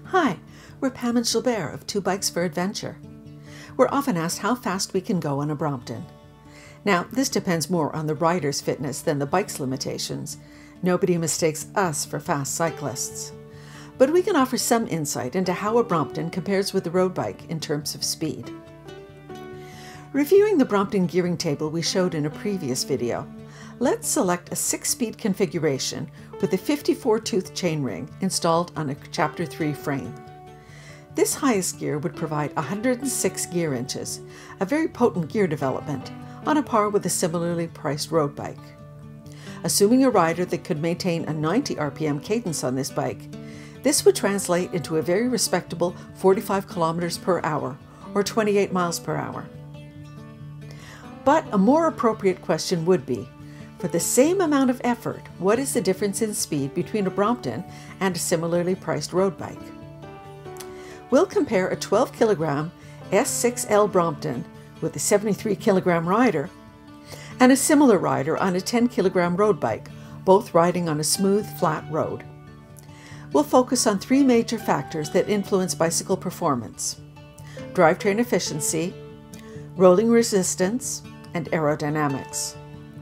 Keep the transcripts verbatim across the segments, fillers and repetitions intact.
Hi, we're Pam and Gilbert of Two Bikes for Adventure. We're often asked how fast we can go on a Brompton. Now, this depends more on the rider's fitness than the bike's limitations. Nobody mistakes us for fast cyclists. But we can offer some insight into how a Brompton compares with a road bike in terms of speed. Reviewing the Brompton gearing table we showed in a previous video, let's select a six-speed configuration with a fifty-four tooth chainring installed on a Chapter three frame. This highest gear would provide one hundred six gear inches, a very potent gear development, on a par with a similarly priced road bike. Assuming a rider that could maintain a ninety R P M cadence on this bike, this would translate into a very respectable forty-five kilometers per hour, or twenty-eight miles per hour. But a more appropriate question would be, for the same amount of effort, what is the difference in speed between a Brompton and a similarly priced road bike? We'll compare a twelve kilogram S six L Brompton with a seventy-three kilogram rider and a similar rider on a ten kilogram road bike, both riding on a smooth, flat road. We'll focus on three major factors that influence bicycle performance: drivetrain efficiency, rolling resistance, and aerodynamics.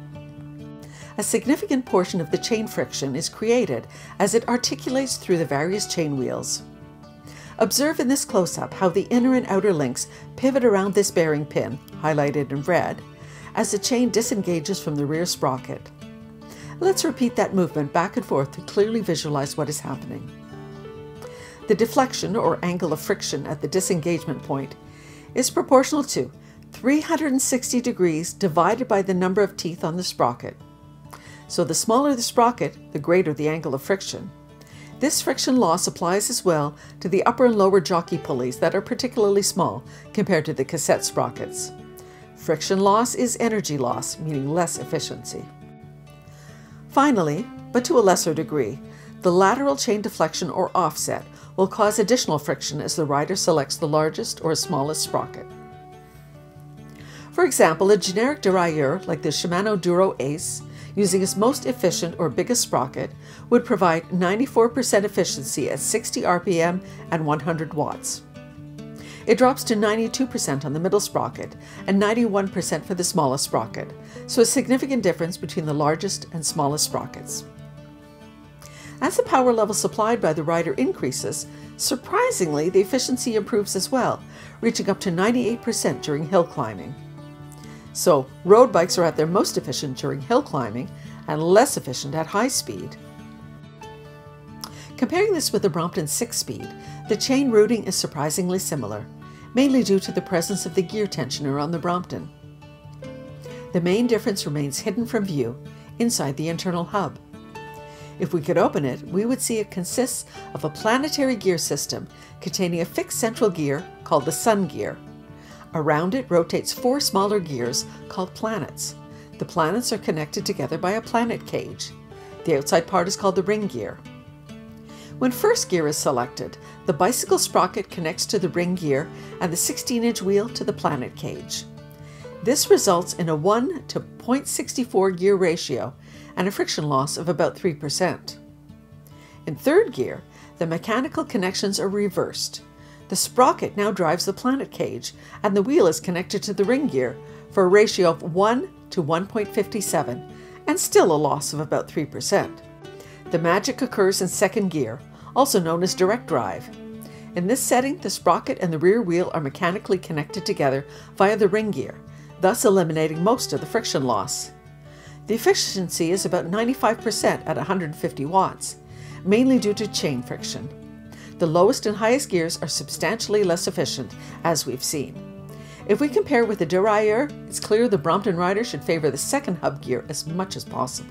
A significant portion of the chain friction is created as it articulates through the various chain wheels. Observe in this close-up how the inner and outer links pivot around this bearing pin, highlighted in red, as the chain disengages from the rear sprocket. Let's repeat that movement back and forth to clearly visualize what is happening. The deflection, or angle of friction at the disengagement point, is proportional to three hundred sixty degrees divided by the number of teeth on the sprocket. So the smaller the sprocket, the greater the angle of friction. This friction loss applies as well to the upper and lower jockey pulleys that are particularly small compared to the cassette sprockets. Friction loss is energy loss, meaning less efficiency. Finally, but to a lesser degree, the lateral chain deflection or offset will cause additional friction as the rider selects the largest or smallest sprocket. For example, a generic derailleur like the Shimano Duro Ace, using its most efficient or biggest sprocket, would provide ninety-four percent efficiency at sixty R P M and one hundred watts. It drops to ninety-two percent on the middle sprocket and ninety-one percent for the smallest sprocket, so a significant difference between the largest and smallest sprockets. As the power level supplied by the rider increases, surprisingly the efficiency improves as well, reaching up to ninety-eight percent during hill climbing. So, road bikes are at their most efficient during hill climbing and less efficient at high speed. Comparing this with the Brompton six-speed, the chain routing is surprisingly similar, mainly due to the presence of the gear tensioner on the Brompton. The main difference remains hidden from view inside the internal hub. If we could open it, we would see it consists of a planetary gear system containing a fixed central gear called the sun gear. Around it rotates four smaller gears called planets. The planets are connected together by a planet cage. The outside part is called the ring gear. When first gear is selected, the bicycle sprocket connects to the ring gear and the sixteen inch wheel to the planet cage. This results in a one to zero point six four gear ratio and a friction loss of about three percent. In third gear, the mechanical connections are reversed. The sprocket now drives the planet cage, and the wheel is connected to the ring gear for a ratio of one to one point five seven, and still a loss of about three percent. The magic occurs in second gear, also known as direct drive. In this setting, the sprocket and the rear wheel are mechanically connected together via the ring gear, thus eliminating most of the friction loss. The efficiency is about ninety-five percent at one hundred fifty watts, mainly due to chain friction. The lowest and highest gears are substantially less efficient, as we've seen. If we compare with the Derailleur, it's clear the Brompton rider should favor the second hub gear as much as possible.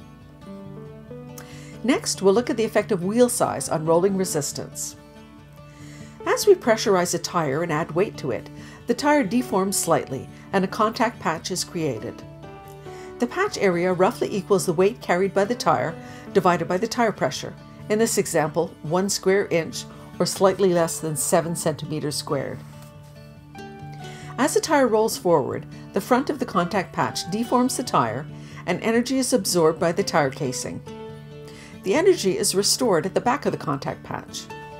Next, we'll look at the effect of wheel size on rolling resistance. As we pressurize a tire and add weight to it, the tire deforms slightly and a contact patch is created. The patch area roughly equals the weight carried by the tire divided by the tire pressure. In this example, one square inch, or slightly less than seven centimeters squared. As the tire rolls forward, the front of the contact patch deforms the tire, and energy is absorbed by the tire casing. The energy is restored at the back of the contact patch.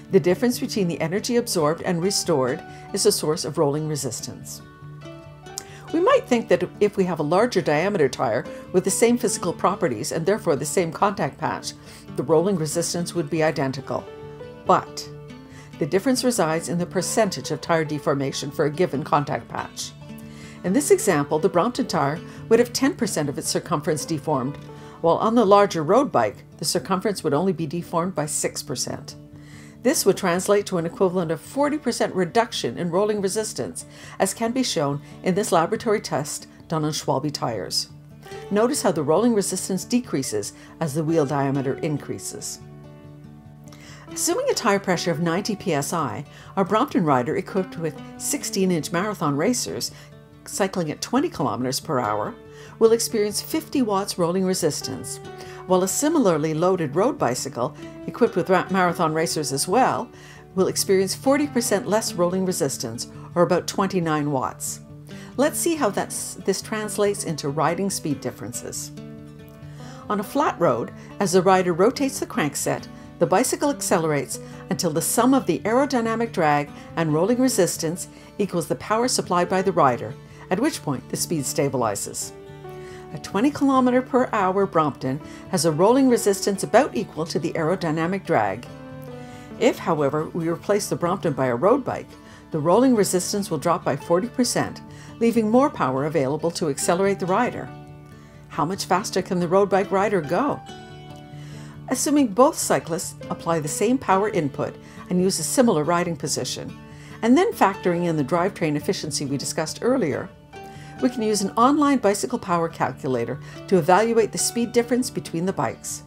The difference between the energy absorbed and restored is a source of rolling resistance. We might think that if we have a larger diameter tire with the same physical properties and therefore the same contact patch, the rolling resistance would be identical. But the difference resides in the percentage of tire deformation for a given contact patch. In this example, the Brompton tire would have ten percent of its circumference deformed, while on the larger road bike, the circumference would only be deformed by six percent. This would translate to an equivalent of forty percent reduction in rolling resistance, as can be shown in this laboratory test done on Schwalbe tires. Notice how the rolling resistance decreases as the wheel diameter increases. Assuming a tire pressure of ninety P S I, our Brompton rider equipped with sixteen inch marathon racers cycling at twenty kilometers per hour will experience fifty watts rolling resistance, while a similarly loaded road bicycle, equipped with marathon racers as well, will experience forty percent less rolling resistance, or about twenty-nine watts. Let's see how that's, this translates into riding speed differences. On a flat road, as the rider rotates the crankset, the bicycle accelerates until the sum of the aerodynamic drag and rolling resistance equals the power supplied by the rider, at which point the speed stabilizes. A twenty kilometer per hour Brompton has a rolling resistance about equal to the aerodynamic drag. If, however, we replace the Brompton by a road bike, the rolling resistance will drop by forty percent, leaving more power available to accelerate the rider. How much faster can the road bike rider go? Assuming both cyclists apply the same power input and use a similar riding position, and then factoring in the drivetrain efficiency we discussed earlier, we can use an online bicycle power calculator to evaluate the speed difference between the bikes.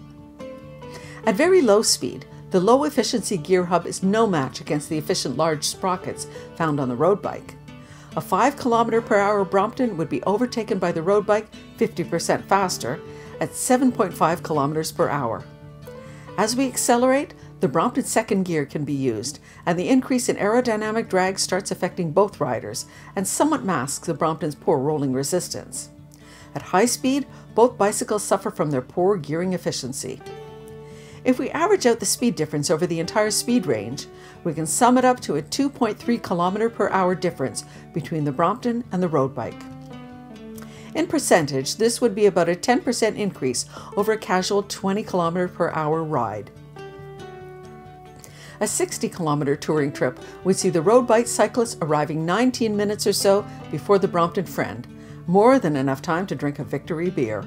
At very low speed, the low efficiency gear hub is no match against the efficient large sprockets found on the road bike. A five kilometer per hour Brompton would be overtaken by the road bike fifty percent faster at seven point five kilometers per hour. As we accelerate, the Brompton second gear can be used, and the increase in aerodynamic drag starts affecting both riders and somewhat masks the Brompton's poor rolling resistance. At high speed, both bicycles suffer from their poor gearing efficiency. If we average out the speed difference over the entire speed range, we can sum it up to a two point three kilometer per hour difference between the Brompton and the road bike. In percentage, this would be about a ten percent increase over a casual twenty kilometer per hour ride. A sixty kilometer touring trip would see the road bike cyclists arriving nineteen minutes or so before the Brompton friend, more than enough time to drink a victory beer.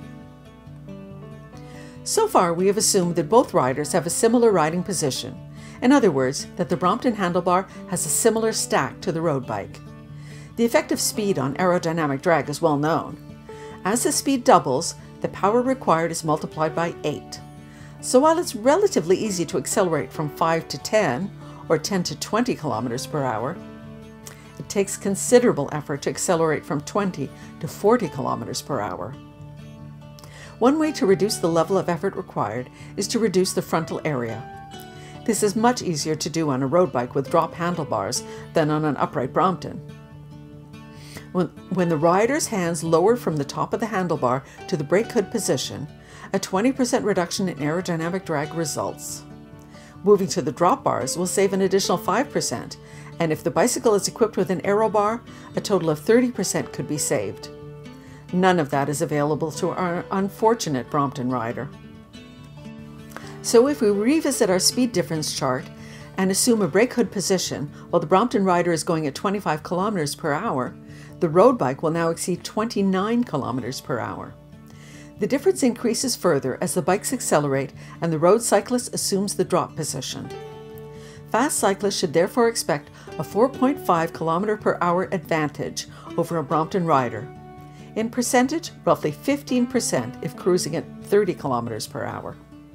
So far, we have assumed that both riders have a similar riding position. In other words, that the Brompton handlebar has a similar stack to the road bike. The effective speed on aerodynamic drag is well known. As the speed doubles, the power required is multiplied by eight. So while it's relatively easy to accelerate from five to ten or ten to twenty kilometers per hour, it takes considerable effort to accelerate from twenty to forty kilometers per hour. One way to reduce the level of effort required is to reduce the frontal area. This is much easier to do on a road bike with drop handlebars than on an upright Brompton. When, when the rider's hands lower from the top of the handlebar to the brake hood position, a twenty percent reduction in aerodynamic drag results. Moving to the drop bars will save an additional five percent, and if the bicycle is equipped with an aero bar, a total of thirty percent could be saved. None of that is available to our unfortunate Brompton rider. So if we revisit our speed difference chart and assume a brake hood position while the Brompton rider is going at twenty-five kilometers per hour, the road bike will now exceed twenty-nine kilometers per hour. The difference increases further as the bikes accelerate and the road cyclist assumes the drop position. Fast cyclists should therefore expect a four point five kilometer per hour advantage over a Brompton rider. In percentage, roughly fifteen percent if cruising at thirty kilometers per hour.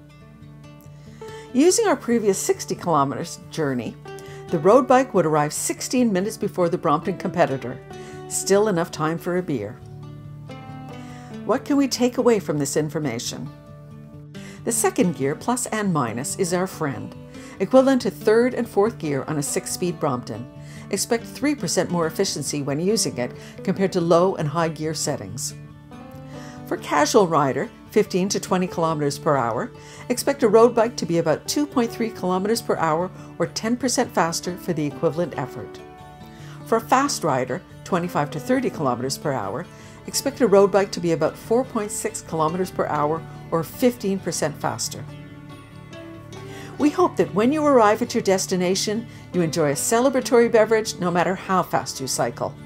Using our previous sixty kilometers journey, the road bike would arrive sixteen minutes before the Brompton competitor, still enough time for a beer. What can we take away from this information? The second gear, plus and minus, is our friend, equivalent to third and fourth gear on a six-speed Brompton. Expect three percent more efficiency when using it compared to low and high gear settings. For casual rider, fifteen to twenty kilometers per hour, expect a road bike to be about two point three kilometers per hour or ten percent faster for the equivalent effort. For a fast rider, twenty-five to thirty kilometers per hour, expect a road bike to be about four point six kilometers per hour or fifteen percent faster. We hope that when you arrive at your destination, you enjoy a celebratory beverage no matter how fast you cycle.